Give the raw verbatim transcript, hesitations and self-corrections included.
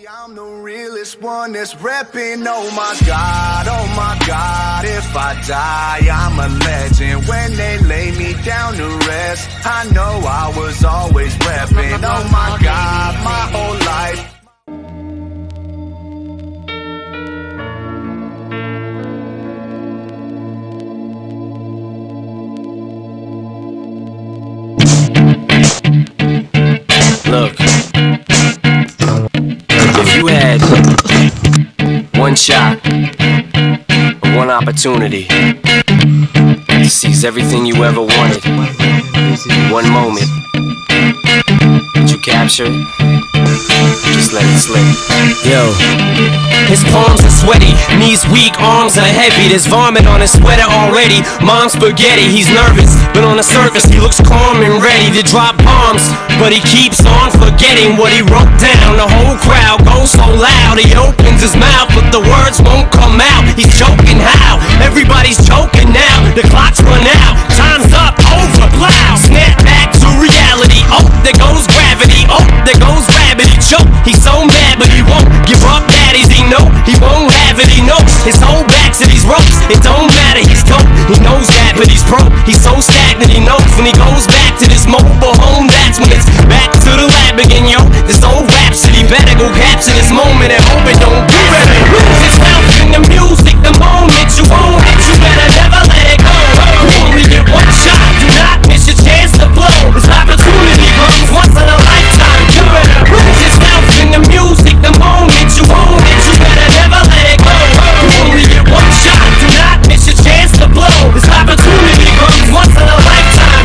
I'm the realest one that's repping. Oh my God, oh my God, if I die, I'm a legend. When they lay me down to rest, I know I was always repping. Oh my God, my whole life. Look, if you had one shot, or one opportunity to seize everything you ever wanted, one moment, did you capture it? Just let it slip. Yo, his palms are sweaty, knees weak, arms are heavy. There's vomit on his sweater already. Mom's spaghetti, he's nervous, but on the surface he looks calm and ready to drop bombs. But he keeps on forgetting what he wrote down. The whole crowd goes so loud, he opens his mouth, but the words won't come out. He's choking how? Everybody's choking now. The clock's run out, time's up, over, loud. Snap back to reality. Oh, there goes gravity. Oh, there goes rabbit. He choke. He's so mad, but he won't give up. Daddies, he know he won't have it. He knows his whole back to these ropes. It don't matter, he's dope. He knows that, but he's broke. He's so stagnant. He knows when he goes back to this mobile home, that's when it's